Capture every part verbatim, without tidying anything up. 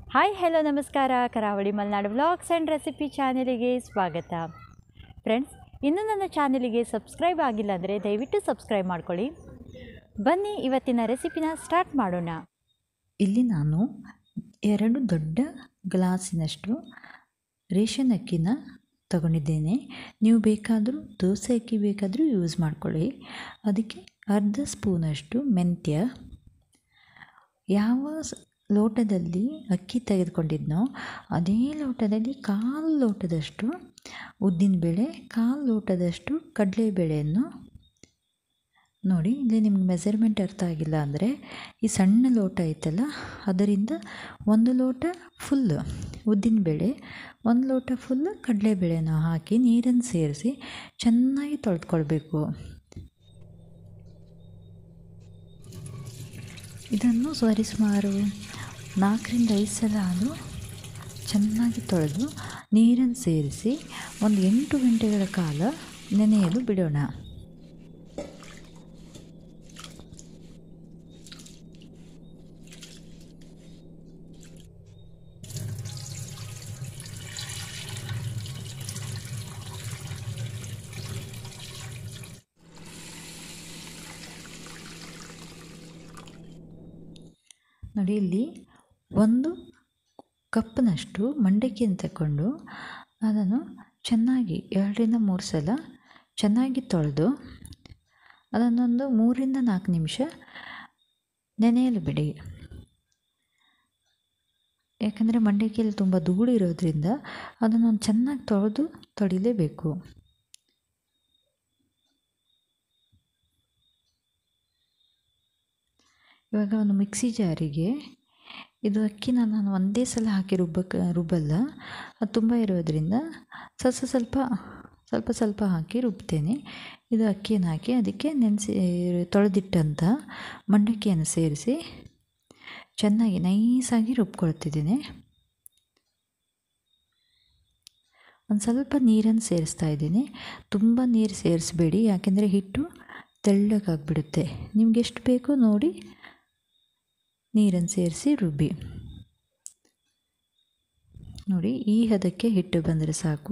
Hi hello ನಮಸ್ಕಾರ. Karavali Malenadu vlogs and recipe ಚಾನೆಲಿಗೆ ಸ್ವಾಗತ. ಫ್ರೆಂಡ್ಸ್, ಇನ್ನೂ ನನ್ನ ಚಾನೆಲಿಗೆ ಸಬ್ಸ್ಕ್ರೈಬ್ ಆಗಿಲ್ಲ ಅಂದರೆ ದಯವಿಟ್ಟು ಸಬ್ಸ್ಕ್ರೈಬ್ ಮಾಡ್ಕೊಳ್ಳಿ. ಬನ್ನಿ ಇವತ್ತಿನ ರೆಸಿಪಿನ ಸ್ಟಾರ್ಟ್ ಮಾಡೋಣ. ಇಲ್ಲಿ ನಾನು ಎರಡು ದೊಡ್ಡ ಗ್ಲಾಸಿನಷ್ಟು ರೇಷನ್ ಅಕ್ಕಿನ ತಗೊಂಡಿದ್ದೇನೆ. ನೀವು ಬೇಕಾದರೂ ದೋಸೆ ಅಕ್ಕಿ ಬೇಕಾದರೂ ಯೂಸ್ ಮಾಡ್ಕೊಳ್ಳಿ. ಅದಕ್ಕೆ ಅರ್ಧ ಸ್ಪೂನಷ್ಟು ಮೆಂತ್ಯ, ಯಾವ ಲೋಟದಲ್ಲಿ ಅಕ್ಕಿ ತೆಗೆದುಕೊಂಡಿದ್ನೋ ಅದೇ ಲೋಟದಲ್ಲಿ ಕಾಲು ಲೋಟದಷ್ಟು ಉದ್ದಿನಬೇಳೆ, ಕಾಲು ಲೋಟದಷ್ಟು ಕಡಲೆಬೇಳೆಯನ್ನು ನೋಡಿ. ಇಲ್ಲಿ ನಿಮ್ಗೆ ಮೆಜರ್ಮೆಂಟ್ ಅರ್ಥ ಆಗಿಲ್ಲ ಅಂದರೆ ಈ ಸಣ್ಣ ಲೋಟ ಐತಲ್ಲ ಅದರಿಂದ ಒಂದು ಲೋಟ ಫುಲ್ ಉದ್ದಿನಬೇಳೆ, ಒಂದು ಲೋಟ ಫುಲ್ ಕಡಲೆಬೇಳೆನ ಹಾಕಿ ನೀರನ್ನು ಸೇರಿಸಿ ಚೆನ್ನಾಗಿ ತೊಳೆದುಕೊಳ್ಬೇಕು. ಇದನ್ನು ಸರಿಸುಮಾರು ನಾಲ್ಕರಿಂದ ಐದು ಸಲ ಆದರೂ ಚೆನ್ನಾಗಿ ತೊಳೆದು ನೀರನ್ನು ಸೇರಿಸಿ ಒಂದು ಎಂಟು ಗಂಟೆಗಳ ಕಾಲ ನೆನೆಯಲು ಬಿಡೋಣ. ನೋಡಿ, ಇಲ್ಲಿ ಒಂದು ಕಪ್ನಷ್ಟು ಮಂಡಕ್ಕಿಯನ್ನು ತಗೊಂಡು ಅದನ್ನು ಚೆನ್ನಾಗಿ ಎರಡರಿಂದ ಮೂರು ಸಲ ಚೆನ್ನಾಗಿ ತೊಳೆದು ಅದನ್ನೊಂದು ಮೂರಿಂದ ನಾಲ್ಕು ನಿಮಿಷ ನೆನೆಯಲು ಬಿಡಿ. ಯಾಕಂದರೆ ಮಂಡಕ್ಕಿಯಲ್ಲಿ ತುಂಬ ಧೂಳು ಇರೋದ್ರಿಂದ ಅದನ್ನೊಂದು ಚೆನ್ನಾಗಿ ತೊಳೆದು ತೊಳಿಲೇಬೇಕು. ಇವಾಗ ಒಂದು ಮಿಕ್ಸಿ ಜಾರಿಗೆ ಇದು ಅಕ್ಕಿನ ನಾನು ಒಂದೇ ಸಲ ಹಾಕಿ ರುಬ್ಬಕ್ಕೆ ರುಬ್ಬಲ್ಲ, ಅದು ತುಂಬ ಇರೋದರಿಂದ ಸ್ವಲ್ಪ ಸ್ವಲ್ಪ ಸ್ವಲ್ಪ ಸ್ವಲ್ಪ ಹಾಕಿ ರುಬ್ತೇನೆ. ಇದು ಅಕ್ಕಿಯನ್ನು ಹಾಕಿ ಅದಕ್ಕೆ ನೆನೆಸಿ ತೊಳೆದಿಟ್ಟಂಥ ಮಂಡಕ್ಕಿಯನ್ನು ಸೇರಿಸಿ ಚೆನ್ನಾಗಿ ನೈಸಾಗಿ ರುಬ್ಕೊಳ್ತಿದ್ದೀನಿ. ಒಂದು ಸ್ವಲ್ಪ ನೀರನ್ನು ಸೇರಿಸ್ತಾ ಇದ್ದೀನಿ. ತುಂಬ ನೀರು ಸೇರಿಸಬೇಡಿ, ಯಾಕೆಂದರೆ ಹಿಟ್ಟು ತೆಳ್ಳಗಾಗಿಬಿಡುತ್ತೆ. ನಿಮ್ಗೆ ಎಷ್ಟು ಬೇಕೋ ನೋಡಿ ನೀರನ್ನು ಸೇರಿಸಿ ರುಬ್ಬಿ. ನೋಡಿ, ಈ ಹದಕ್ಕೆ ಹಿಟ್ಟು ಬಂದರೆ ಸಾಕು.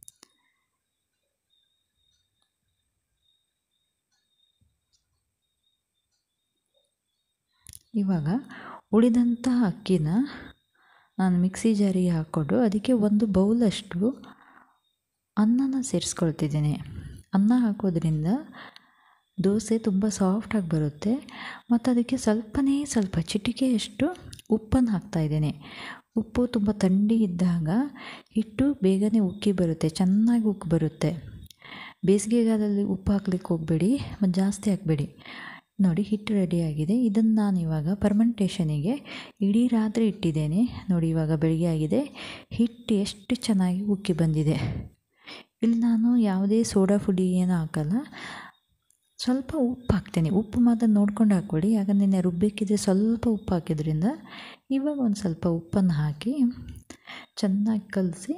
ಇವಾಗ ಉಳಿದಂಥ ಅಕ್ಕಿನ ನಾನು ಮಿಕ್ಸಿ ಜಾರಿಗೆ ಹಾಕ್ಕೊಂಡು ಅದಕ್ಕೆ ಒಂದು ಬೌಲಷ್ಟು ಅನ್ನನ ಸೇರಿಸ್ಕೊಳ್ತಿದ್ದೀನಿ. ಅನ್ನ ಹಾಕೋದ್ರಿಂದ ದೋಸೆ ತುಂಬ ಸಾಫ್ಟಾಗಿ ಬರುತ್ತೆ. ಮತ್ತು ಅದಕ್ಕೆ ಸ್ವಲ್ಪನೇ ಸ್ವಲ್ಪ ಚಿಟಿಕೆಯಷ್ಟು ಉಪ್ಪನ್ನು ಹಾಕ್ತಾಯಿದ್ದೀನಿ. ಉಪ್ಪು ತುಂಬ ಥಂಡಿ ಇದ್ದಾಗ ಹಿಟ್ಟು ಬೇಗನೆ ಉಕ್ಕಿ ಬರುತ್ತೆ, ಚೆನ್ನಾಗಿ ಉಕ್ಕಿ ಬರುತ್ತೆ. ಬೇಸಿಗೆಗಾಲದಲ್ಲಿ ಉಪ್ಪು ಹಾಕ್ಲಿಕ್ಕೆ ಹೋಗಬೇಡಿ ಮತ್ತು ಜಾಸ್ತಿ ಹಾಕಬೇಡಿ. ನೋಡಿ, ಹಿಟ್ಟು ರೆಡಿಯಾಗಿದೆ. ಇದನ್ನು ನಾನು ಇವಾಗ ಪರ್ಮೆಂಟೇಷನಿಗೆ ಇಡೀ ರಾತ್ರಿ ಇಟ್ಟಿದ್ದೇನೆ. ನೋಡಿ, ಇವಾಗ ಬೆಳಗ್ಗೆ ಆಗಿದೆ. ಹಿಟ್ಟು ಎಷ್ಟು ಚೆನ್ನಾಗಿ ಉಕ್ಕಿ ಬಂದಿದೆ. ಇಲ್ಲಿ ನಾನು ಯಾವುದೇ ಸೋಡಾ ಪುಡಿ ಏನು ಹಾಕಲ್ಲ, ಸ್ವಲ್ಪ ಉಪ್ಪು ಹಾಕ್ತೇನೆ. ಉಪ್ಪು ಮಾತ್ರ ನೋಡ್ಕೊಂಡು ಹಾಕ್ಕೊಳ್ಳಿ, ಯಾಕಂದರೆ ನೆನೆ ರುಬ್ಬೇಕಿದ್ರೆ ಸ್ವಲ್ಪ ಉಪ್ಪು ಹಾಕಿದ್ರಿಂದ ಇವಾಗ ಒಂದು ಸ್ವಲ್ಪ ಉಪ್ಪನ್ನು ಹಾಕಿ ಚೆನ್ನಾಗಿ ಕಲಸಿ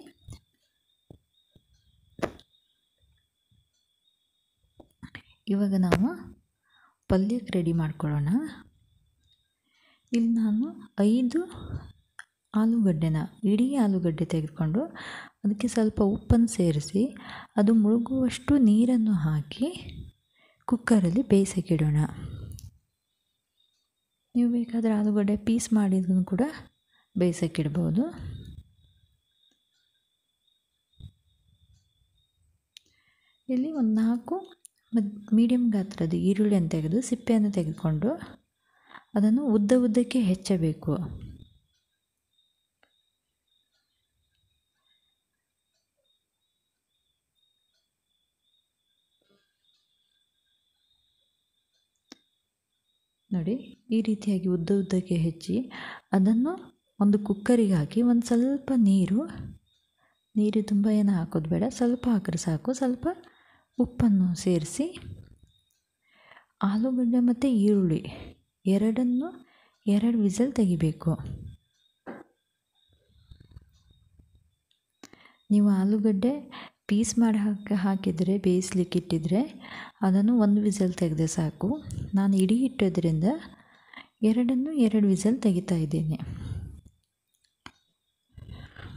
ಇವಾಗ ನಾವು ಪಲ್ಯಕ್ಕೆ ರೆಡಿ ಮಾಡ್ಕೊಳ್ಳೋಣ. ಇಲ್ಲಿ ನಾನು ಐದು ಆಲೂಗಡ್ಡೆನ ಇಡೀ ಆಲೂಗಡ್ಡೆ ತೆಗೆದುಕೊಂಡು ಅದಕ್ಕೆ ಸ್ವಲ್ಪ ಉಪ್ಪನ್ನು ಸೇರಿಸಿ ಅದು ಮುಳುಗುವಷ್ಟು ನೀರನ್ನು ಹಾಕಿ ಕುಕ್ಕರಲ್ಲಿ ಬೇಯಿಸೋಕ್ಕಿಡೋಣ. ನೀವು ಬೇಕಾದರೆ ಆಲೂಗಡ್ಡೆ ಪೀಸ್ ಮಾಡಿದ್ದನ್ನು ಕೂಡ ಬೇಯಿಸೋಕ್ಕಿಡ್ಬೋದು. ಇಲ್ಲಿ ಒಂದು ನಾಲ್ಕು ಮೀಡಿಯಮ್ ಗಾತ್ರದ ಈರುಳ್ಳಿಯನ್ನು ತೆಗೆದು ಸಿಪ್ಪೆಯನ್ನು ತೆಗೆದುಕೊಂಡು ಅದನ್ನು ಉದ್ದ ಉದ್ದಕ್ಕೆ ಹೆಚ್ಚಬೇಕು. ನೋಡಿ, ಈ ರೀತಿಯಾಗಿ ಉದ್ದ ಉದ್ದಕ್ಕೆ ಹೆಚ್ಚಿ ಅದನ್ನು ಒಂದು ಕುಕ್ಕರಿಗೆ ಹಾಕಿ ಒಂದು ಸ್ವಲ್ಪ ನೀರು ನೀರು ತುಂಬ ಏನು ಹಾಕೋದು ಬೇಡ, ಸ್ವಲ್ಪ ಹಾಕಿದ್ರೆ ಸಾಕು. ಸ್ವಲ್ಪ ಉಪ್ಪನ್ನು ಸೇರಿಸಿ ಆಲೂಗಡ್ಡೆ ಮತ್ತು ಈರುಳ್ಳಿ ಎರಡನ್ನು ಎರಡು ವಿಸಲ್ ತೆಗಿಬೇಕು. ನೀವು ಆಲೂಗಡ್ಡೆ ಪೀಸ್ ಮಾಡಿ ಹಾಕಿ ಹಾಕಿದರೆ ಬೇಯಿಸ್ಲಿಕ್ಕೆ ಇಟ್ಟಿದ್ರೆ ಅದನ್ನು ಒಂದು ವಿಸಲ್ ತೆಗೆದ್ರೆ ಸಾಕು. ನಾನು ಇಡೀ ಇಟ್ಟೋದ್ರಿಂದ ಎರಡನ್ನು ಎರಡು ವಿಸಲ್ ತೆಗಿತಾ ಇದ್ದೇನೆ.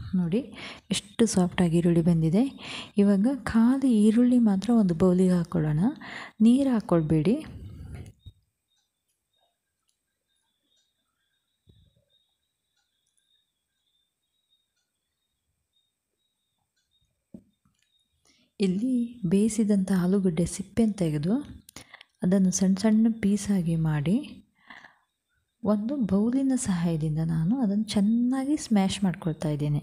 ನೋಡಿ ಎಷ್ಟು ಸಾಫ್ಟಾಗಿ ಈರುಳ್ಳಿ ಬಂದಿದೆ. ಇವಾಗ ಖಾಲಿ ಈರುಳ್ಳಿ ಮಾತ್ರ ಒಂದು ಬೌಲಿಗೆ ಹಾಕ್ಕೊಳ್ಳೋಣ, ನೀರು ಹಾಕ್ಕೊಳ್ಬೇಡಿ. ಇಲ್ಲಿ ಬೇಯಿಸಿದಂಥ ಆಲೂಗಡ್ಡೆ ಸಿಪ್ಪೆನ ತೆಗೆದು ಅದನ್ನು ಸಣ್ಣ ಸಣ್ಣ ಪೀಸಾಗಿ ಮಾಡಿ ಒಂದು ಬೌಲಿನ ಸಹಾಯದಿಂದ ನಾನು ಅದನ್ನು ಚೆನ್ನಾಗಿ ಸ್ಮ್ಯಾಶ್ ಮಾಡ್ಕೊಳ್ತಾ ಇದ್ದೇನೆ.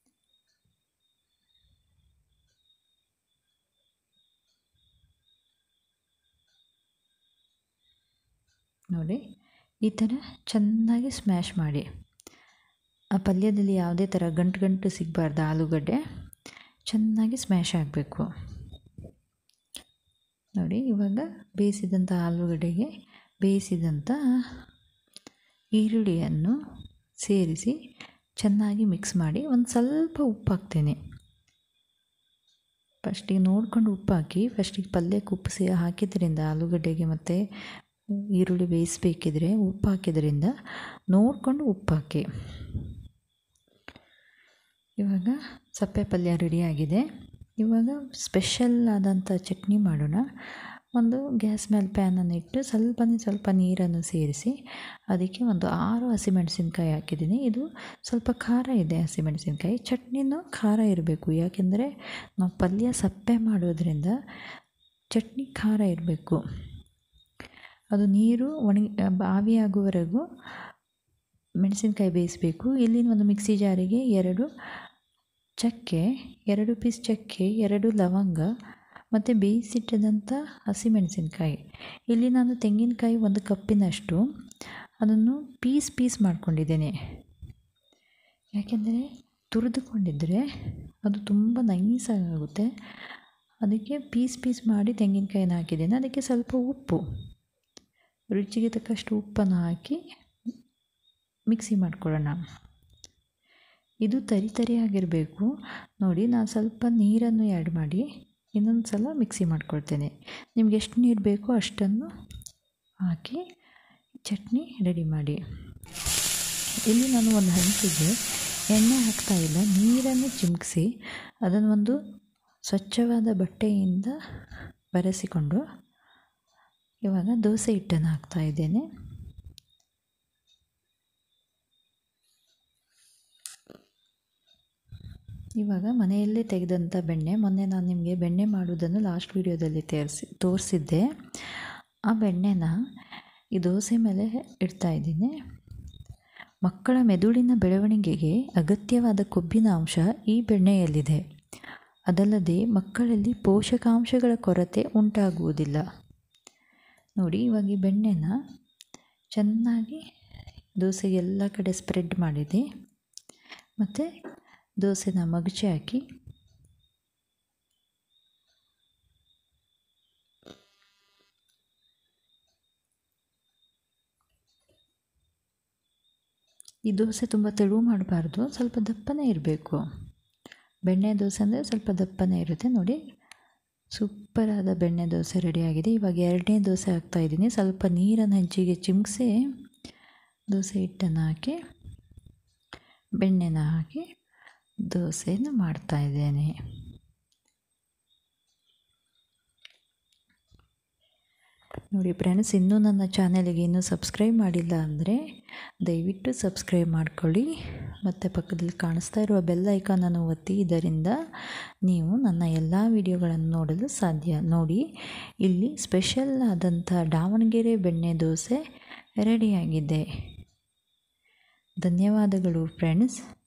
ನೋಡಿ ಈ ಥರ ಚೆನ್ನಾಗಿ ಸ್ಮ್ಯಾಶ್ ಮಾಡಿ. ಆ ಪಲ್ಯದಲ್ಲಿ ಯಾವುದೇ ಥರ ಗಂಟು ಗಂಟು ಸಿಗಬಾರ್ದು, ಆಲೂಗಡ್ಡೆ ಚೆನ್ನಾಗಿ ಸ್ಮ್ಯಾಶ್ ಆಗಬೇಕು. ನೋಡಿ ಇವಾಗ ಬೇಯಿಸಿದಂಥ ಆಲೂಗಡ್ಡೆಗೆ ಬೇಯಿಸಿದಂಥ ಈರುಳ್ಳಿಯನ್ನು ಸೇರಿಸಿ ಚೆನ್ನಾಗಿ ಮಿಕ್ಸ್ ಮಾಡಿ ಒಂದು ಸ್ವಲ್ಪ ಉಪ್ಪು ಹಾಕ್ತೇನೆ. ಫಸ್ಟಿಗೆ ನೋಡಿಕೊಂಡು ಉಪ್ಪು ಹಾಕಿ. ಫಸ್ಟಿಗೆ ಪಲ್ಯಕ್ಕೆ ಉಪ್ಪು ಸೇ ಹಾಕಿದ್ರಿಂದ ಆಲೂಗಡ್ಡೆಗೆ ಮತ್ತು ಈರುಳ್ಳಿ ಬೇಯಿಸಬೇಕಿದ್ರೆ ಉಪ್ಪು ಹಾಕಿದ್ರಿಂದ ನೋಡಿಕೊಂಡು ಉಪ್ಪು ಹಾಕಿ. ಇವಾಗ ಸಪ್ಪೆ ಪಲ್ಯ ರೆಡಿಯಾಗಿದೆ. ಇವಾಗ ಸ್ಪೆಷಲ್ ಆದಂಥ ಚಟ್ನಿ ಮಾಡೋಣ. ಒಂದು ಗ್ಯಾಸ್ ಮೇಲೆ ಪ್ಯಾನನ್ನು ಇಟ್ಟು ಸ್ವಲ್ಪನೇ ಸ್ವಲ್ಪ ನೀರನ್ನು ಸೇರಿಸಿ ಅದಕ್ಕೆ ಒಂದು ಆರು ಹಸಿಮೆಣಸಿನ್ಕಾಯಿ ಹಾಕಿದ್ದೀನಿ. ಇದು ಸ್ವಲ್ಪ ಖಾರ ಇದೆ ಹಸಿಮೆಣಸಿನ್ಕಾಯಿ. ಚಟ್ನಿನೂ ಖಾರ ಇರಬೇಕು, ಯಾಕೆಂದರೆ ನಾವು ಪಲ್ಯ ಸಪ್ಪೆ ಮಾಡೋದ್ರಿಂದ ಚಟ್ನಿ ಖಾರ ಇರಬೇಕು. ಅದು ನೀರು ಒಣಗಿ ಆವಿಯಾಗುವವರೆಗೂ ಮೆಣಸಿನ್ಕಾಯಿ ಬೇಯಿಸಬೇಕು. ಇಲ್ಲಿನ ಒಂದು ಮಿಕ್ಸಿ ಜಾರಿಗೆ ಎರಡು ಚಕ್ಕೆ, ಎರಡು ಪೀಸ್ ಚಕ್ಕೆ, ಎರಡು ಲವಂಗ ಮತ್ತು ಬೇಯಿಸಿಟ್ಟದಂಥ ಹಸಿಮೆಣಸಿನ್ಕಾಯಿ. ಇಲ್ಲಿ ನಾನು ತೆಂಗಿನಕಾಯಿ ಒಂದು ಕಪ್ಪಿನಷ್ಟು ಅದನ್ನು ಪೀಸ್ ಪೀಸ್ ಮಾಡ್ಕೊಂಡಿದ್ದೇನೆ. ಯಾಕೆಂದರೆ ತುರಿದುಕೊಂಡಿದ್ದರೆ ಅದು ತುಂಬ ನೈಸಾಗುತ್ತೆ. ಅದಕ್ಕೆ ಪೀಸ್ ಪೀಸ್ ಮಾಡಿ ತೆಂಗಿನಕಾಯಿನ ಹಾಕಿದ್ದೇನೆ. ಅದಕ್ಕೆ ಸ್ವಲ್ಪ ಉಪ್ಪು, ರುಚಿಗೆ ತಕ್ಕಷ್ಟು ಉಪ್ಪನ್ನು ಹಾಕಿ ಮಿಕ್ಸಿ ಮಾಡ್ಕೊಳ್ಳೋಣ. ಇದು ತರಿ ತರಿಯಾಗಿರಬೇಕು. ನೋಡಿ ನಾನು ಸ್ವಲ್ಪ ನೀರನ್ನು ಆ್ಯಡ್ ಮಾಡಿ ಇನ್ನೊಂದು ಸಲ ಮಿಕ್ಸಿ ಮಾಡ್ಕೊಳ್ತೇನೆ. ನಿಮ್ಗೆ ಎಷ್ಟು ನೀರು ಬೇಕೋ ಅಷ್ಟನ್ನು ಹಾಕಿ ಚಟ್ನಿ ರೆಡಿ ಮಾಡಿ. ಇಲ್ಲಿ ನಾನು ಒಂದು ಹಂಚಿಗೆ ಎಣ್ಣೆ ಹಾಕ್ತಾಯಿಲ್ಲ, ನೀರನ್ನು ಚಿಮುಕಿಸಿ ಅದನ್ನು ಒಂದು ಸ್ವಚ್ಛವಾದ ಬಟ್ಟೆಯಿಂದ ಬರೆಸಿಕೊಂಡು ಇವಾಗ ದೋಸೆ ಹಿಟ್ಟನ್ನು ಹಾಕ್ತಾಯಿದ್ದೇನೆ. ಇವಾಗ ಮನೆಯಲ್ಲೇ ತೆಗೆದಂಥ ಬೆಣ್ಣೆ, ಮೊನ್ನೆ ನಾನು ನಿಮಗೆ ಬೆಣ್ಣೆ ಮಾಡುವುದನ್ನು ಲಾಸ್ಟ್ ವೀಡಿಯೋದಲ್ಲಿ ತೋರಿಸಿ ತೋರಿಸಿದ್ದೆ ಆ ಬೆಣ್ಣೆನ ಈ ದೋಸೆ ಮೇಲೆ ಇಡ್ತಾಯಿದ್ದೀನಿ. ಮಕ್ಕಳ ಮೆದುಳಿನ ಬೆಳವಣಿಗೆಗೆ ಅಗತ್ಯವಾದ ಕೊಬ್ಬಿನ ಅಂಶ ಈ ಬೆಣ್ಣೆಯಲ್ಲಿದೆ. ಅದಲ್ಲದೆ ಮಕ್ಕಳಲ್ಲಿ ಪೋಷಕಾಂಶಗಳ ಕೊರತೆ ಉಂಟಾಗುವುದಿಲ್ಲ. ನೋಡಿ ಇವಾಗ ಈ ಬೆಣ್ಣೆನ ಚೆನ್ನಾಗಿ ದೋಸೆಗೆ ಎಲ್ಲ ಕಡೆ ಸ್ಪ್ರೆಡ್ ಮಾಡಿದೆ. ಮತ್ತು ದೋಸೆನ ಮಗಚಿ ಹಾಕಿ ಈ ದೋಸೆ ತುಂಬ ತೆಳು ಮಾಡಬಾರ್ದು, ಸ್ವಲ್ಪ ದಪ್ಪನೇ ಇರಬೇಕು. ಬೆಣ್ಣೆ ದೋಸೆ ಅಂದರೆ ಸ್ವಲ್ಪ ದಪ್ಪನೇ ಇರುತ್ತೆ. ನೋಡಿ ಸೂಪರಾದ ಬೆಣ್ಣೆ ದೋಸೆ ರೆಡಿಯಾಗಿದೆ. ಇವಾಗ ಎರಡನೇ ದೋಸೆ ಹಾಕ್ತಾಯಿದ್ದೀನಿ. ಸ್ವಲ್ಪ ನೀರನ್ನು ಹಂಚಿಗೆ ಚಿಮುಕಿಸಿ ದೋಸೆ ಹಿಟ್ಟನ್ನು ಹಾಕಿ ಬೆಣ್ಣೆನ ಹಾಕಿ ದೋಸೆಯನ್ನು ಮಾಡ್ತಾಯಿದ್ದೇನೆ. ನೋಡಿ ಫ್ರೆಂಡ್ಸ್, ಇನ್ನೂ ನನ್ನ ಚಾನಲಿಗೆ ಇನ್ನೂ ಸಬ್ಸ್ಕ್ರೈಬ್ ಮಾಡಿಲ್ಲ ಅಂದರೆ ದಯವಿಟ್ಟು ಸಬ್ಸ್ಕ್ರೈಬ್ ಮಾಡ್ಕೊಳ್ಳಿ. ಮತ್ತು ಪಕ್ಕದಲ್ಲಿ ಕಾಣಿಸ್ತಾ ಇರುವ ಬೆಲ್ ಐಕಾನನ್ನು ಒತ್ತಿ. ಇದರಿಂದ ನೀವು ನನ್ನ ಎಲ್ಲ ವಿಡಿಯೋಗಳನ್ನು ನೋಡಲು ಸಾಧ್ಯ. ನೋಡಿ ಇಲ್ಲಿ ಸ್ಪೆಷಲ್ ಆದಂಥ ದಾವಣಗೆರೆ ಬೆಣ್ಣೆ ದೋಸೆ ರೆಡಿಯಾಗಿದೆ. ಧನ್ಯವಾದಗಳು ಫ್ರೆಂಡ್ಸ್.